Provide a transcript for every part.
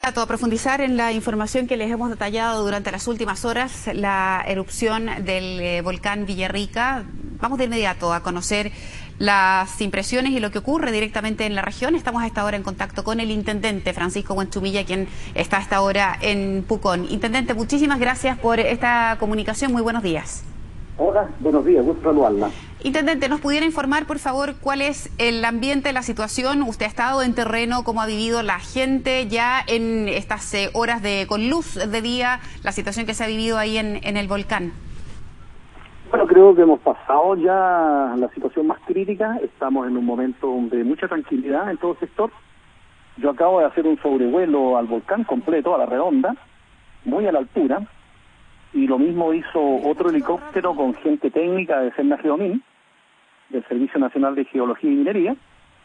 A profundizar en la información que les hemos detallado durante las últimas horas, la erupción del volcán Villarrica. Vamos de inmediato a conocer las impresiones y lo que ocurre directamente en la región. Estamos a esta hora en contacto con el intendente Francisco Huenchumilla, quien está a esta hora en Pucón. Intendente, muchísimas gracias por esta comunicación. Muy buenos días. Hola, buenos días, gusto saludarla. Intendente, ¿nos pudiera informar, por favor, cuál es el ambiente, la situación? Usted ha estado en terreno, ¿cómo ha vivido la gente ya en estas horas con luz de día, la situación que se ha vivido ahí en el volcán? Bueno, creo que hemos pasado ya la situación más crítica, estamos en un momento de mucha tranquilidad en todo el sector. Yo acabo de hacer un sobrevuelo al volcán completo, a la redonda, muy a la altura, y lo mismo hizo otro helicóptero con gente técnica de Cernageomin, del Servicio Nacional de Geología y Minería,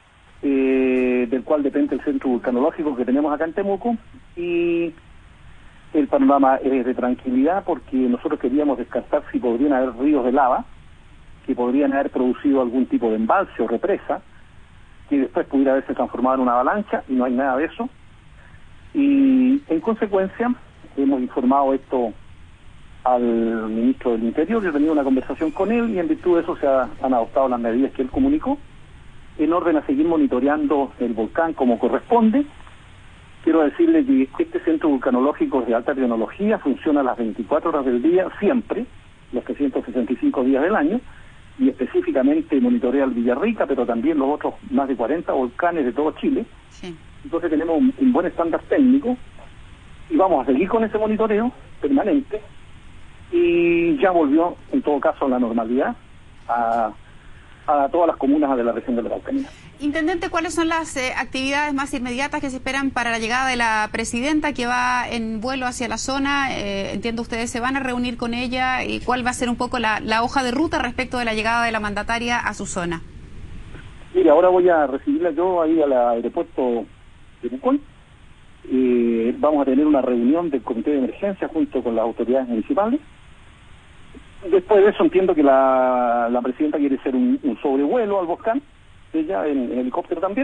del cual depende el centro vulcanológico que tenemos acá en Temuco, y el panorama es de tranquilidad porque nosotros queríamos descartar si podrían haber ríos de lava, que podrían haber producido algún tipo de embalse o represa, que después pudiera haberse transformado en una avalancha, y no hay nada de eso. Y en consecuencia hemos informado esto al ministro del Interior. Yo he tenido una conversación con él y en virtud de eso se han adoptado las medidas que él comunicó en orden a seguir monitoreando el volcán como corresponde. Quiero decirle que este centro vulcanológico de alta tecnología funciona las 24 horas del día, siempre, los 365 días del año, y específicamente monitorea el Villarrica, pero también los otros más de 40 volcanes de todo Chile. Sí. Entonces tenemos un buen estándar técnico y vamos a seguir con ese monitoreo permanente. Y ya volvió, en todo caso, a la normalidad a todas las comunas de la región de la Araucanía. Intendente, ¿cuáles son las actividades más inmediatas que se esperan para la llegada de la presidenta que va en vuelo hacia la zona? Entiendo ustedes se van a reunir con ella, y ¿cuál va a ser un poco la hoja de ruta respecto de la llegada de la mandataria a su zona? Mire, ahora voy a recibirla yo ahí al aeropuerto de Pucón. Vamos a tener una reunión del comité de emergencia junto con las autoridades municipales. Después de eso entiendo que la presidenta quiere hacer un sobrevuelo al volcán, ella en helicóptero también,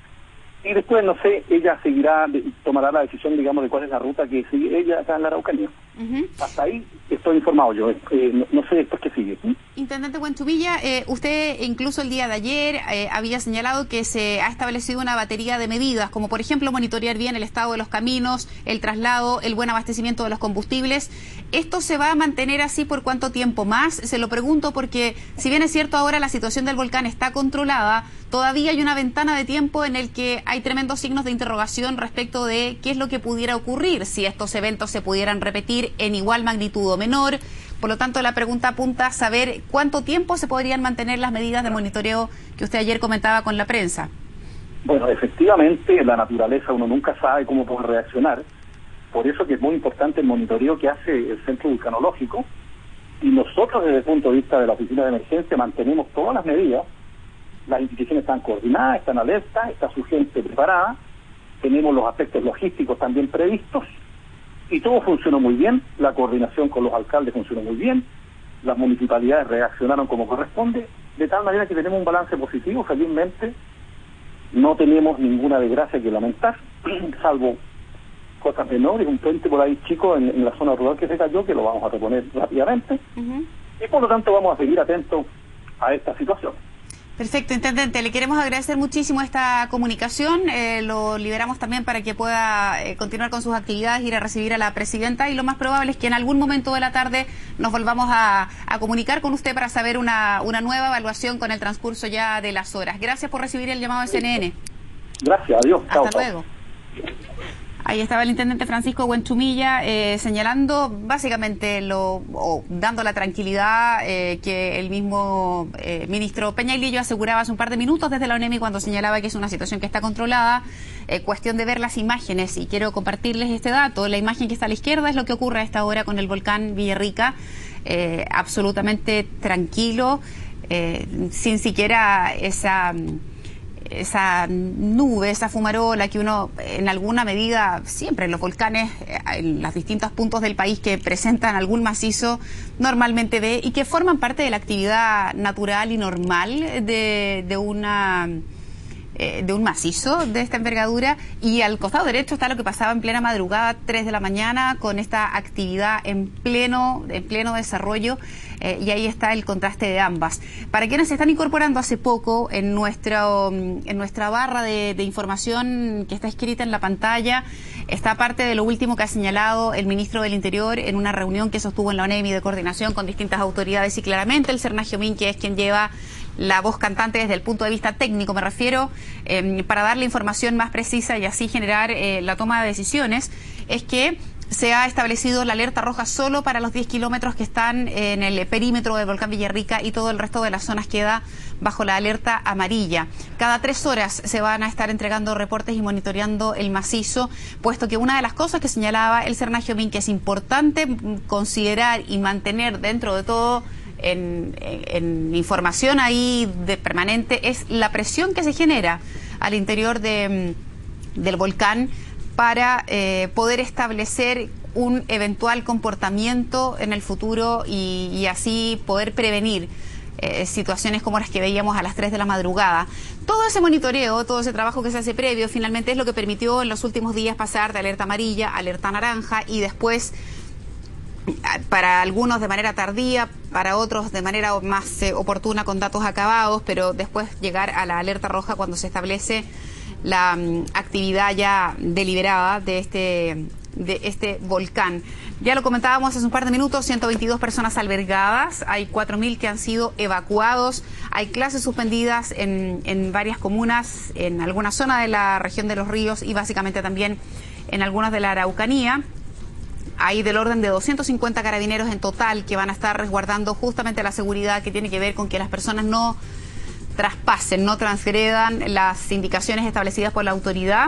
y después, no sé, ella tomará la decisión, digamos, de cuál es la ruta que sigue ella acá en la Araucanía. Hasta ahí estoy informado yo, no sé después qué sigue. Intendente Huenchumilla, usted incluso el día de ayer había señalado que se ha establecido una batería de medidas, como por ejemplo monitorear bien el estado de los caminos, el traslado, el buen abastecimiento de los combustibles. ¿Esto se va a mantener así por cuánto tiempo más? Se lo pregunto porque, si bien es cierto ahora la situación del volcán está controlada, todavía hay una ventana de tiempo en el que hay tremendos signos de interrogación respecto de qué es lo que pudiera ocurrir, si estos eventos se pudieran repetir en igual magnitud o menor. Por lo tanto, la pregunta apunta a saber cuánto tiempo se podrían mantener las medidas de monitoreo que usted ayer comentaba con la prensa. Bueno, efectivamente, en la naturaleza uno nunca sabe cómo puede reaccionar. Por eso que es muy importante el monitoreo que hace el centro vulcanológico. Y nosotros, desde el punto de vista de la oficina de emergencia, mantenemos todas las medidas. Las instituciones están coordinadas, están alertas, está su gente preparada. Tenemos los aspectos logísticos también previstos. Y todo funcionó muy bien, la coordinación con los alcaldes funcionó muy bien, las municipalidades reaccionaron como corresponde, de tal manera que tenemos un balance positivo. Felizmente no tenemos ninguna desgracia que lamentar, salvo cosas menores, un puente por ahí chico en la zona rural que se cayó, que lo vamos a reponer rápidamente, y por lo tanto vamos a seguir atentos a esta situación. Perfecto, intendente, le queremos agradecer muchísimo esta comunicación, lo liberamos también para que pueda continuar con sus actividades, ir a recibir a la presidenta, y lo más probable es que en algún momento de la tarde nos volvamos a comunicar con usted para saber una nueva evaluación con el transcurso ya de las horas. Gracias por recibir el llamado de CNN. Gracias, adiós. Hasta luego. Ahí estaba el intendente Francisco Huenchumilla señalando básicamente dando la tranquilidad que el mismo ministro Peñailillo aseguraba hace un par de minutos desde la ONEMI cuando señalaba que es una situación que está controlada. Cuestión de ver las imágenes, y quiero compartirles este dato. La imagen que está a la izquierda es lo que ocurre a esta hora con el volcán Villarrica, absolutamente tranquilo, sin siquiera esa nube, esa fumarola que uno en alguna medida siempre en los volcanes, en los distintos puntos del país que presentan algún macizo, normalmente ve, y que forman parte de la actividad natural y normal de una de un macizo de esta envergadura, y al costado derecho está lo que pasaba en plena madrugada, 3 de la mañana, con esta actividad en pleno desarrollo, y ahí está el contraste de ambas. Para quienes se están incorporando hace poco, en nuestra barra de información que está escrita en la pantalla, está parte de lo último que ha señalado el ministro del Interior en una reunión que sostuvo en la ONEMI de coordinación con distintas autoridades, y claramente el Serna Jomín, que es quien lleva la voz cantante desde el punto de vista técnico, me refiero, para dar la información más precisa y así generar la toma de decisiones, es que se ha establecido la alerta roja solo para los 10 kilómetros que están en el perímetro del volcán Villarrica, y todo el resto de las zonas queda bajo la alerta amarilla. Cada 3 horas se van a estar entregando reportes y monitoreando el macizo, puesto que una de las cosas que señalaba el Serna Jomín, que es importante considerar y mantener dentro de todo en información ahí de permanente, es la presión que se genera al interior del volcán para poder establecer un eventual comportamiento en el futuro y así poder prevenir situaciones como las que veíamos a las 3 de la madrugada. Todo ese monitoreo, todo ese trabajo que se hace previo, finalmente es lo que permitió en los últimos días pasar de alerta amarilla a alerta naranja, y después, para algunos de manera tardía, para otros de manera más oportuna con datos acabados, pero después llegar a la alerta roja cuando se establece la actividad ya deliberada de este volcán. Ya lo comentábamos hace un par de minutos, 122 personas albergadas, hay 4.000 que han sido evacuados, hay clases suspendidas en varias comunas, en alguna zona de la región de Los Ríos y básicamente también en algunas de la Araucanía. Hay del orden de 250 carabineros en total que van a estar resguardando justamente la seguridad que tiene que ver con que las personas no traspasen, no transgredan las indicaciones establecidas por la autoridad.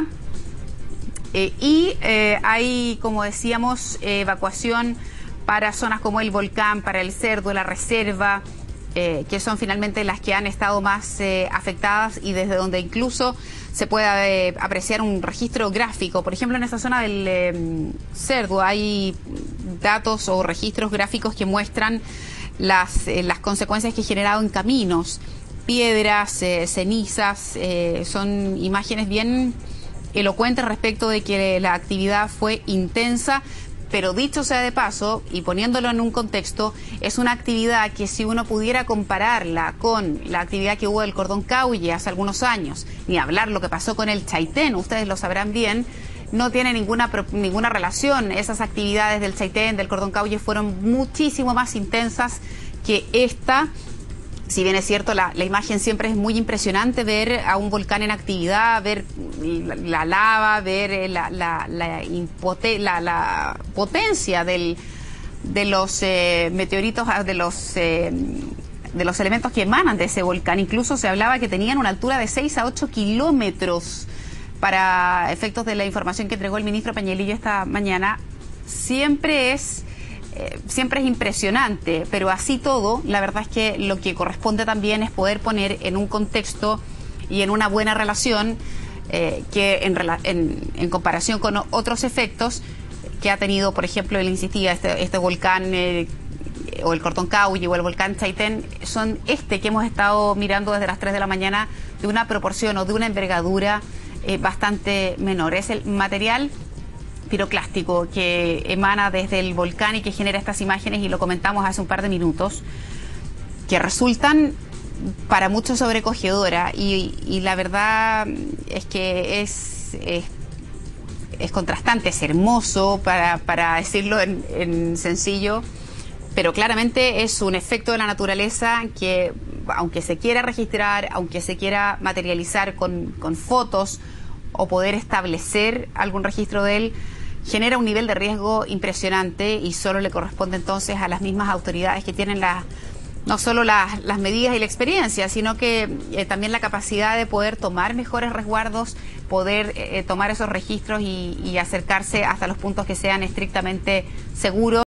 Hay, como decíamos, evacuación para zonas como el volcán, para el cerdo, la reserva, que son finalmente las que han estado más afectadas y desde donde incluso se puede apreciar un registro gráfico. Por ejemplo, en esta zona del cerdo hay datos o registros gráficos que muestran las consecuencias que ha generado en caminos, piedras, cenizas, son imágenes bien elocuentes respecto de que la actividad fue intensa. Pero dicho sea de paso, y poniéndolo en un contexto, es una actividad que si uno pudiera compararla con la actividad que hubo del Cordón Caulle hace algunos años, ni hablar lo que pasó con el Chaitén, ustedes lo sabrán bien, no tiene ninguna relación. Esas actividades del Chaitén, del Cordón Caulle, fueron muchísimo más intensas que esta. Si bien es cierto, la imagen siempre es muy impresionante, ver a un volcán en actividad, ver la lava, ver la potencia de los meteoritos, de los elementos que emanan de ese volcán. Incluso se hablaba que tenían una altura de 6 a 8 kilómetros. Para efectos de la información que entregó el ministro Peñalillo esta mañana, siempre es impresionante, pero así todo, la verdad es que lo que corresponde también es poder poner en un contexto y en una buena relación que en comparación con otros efectos que ha tenido, por ejemplo, él insistía, este volcán o el Cordón Caulle o el volcán Chaitén, son que hemos estado mirando desde las 3 de la mañana, de una proporción o de una envergadura bastante menor. Es el material piroclástico que emana desde el volcán y que genera estas imágenes, y lo comentamos hace un par de minutos, que resultan para muchos sobrecogedora, y la verdad es que es contrastante, es hermoso, para decirlo en sencillo, pero claramente es un efecto de la naturaleza que, aunque se quiera registrar, aunque se quiera materializar con fotos o poder establecer algún registro de él, genera un nivel de riesgo impresionante, y solo le corresponde entonces a las mismas autoridades que tienen no solo las medidas y la experiencia, sino que también la capacidad de poder tomar mejores resguardos, poder tomar esos registros y acercarse hasta los puntos que sean estrictamente seguros.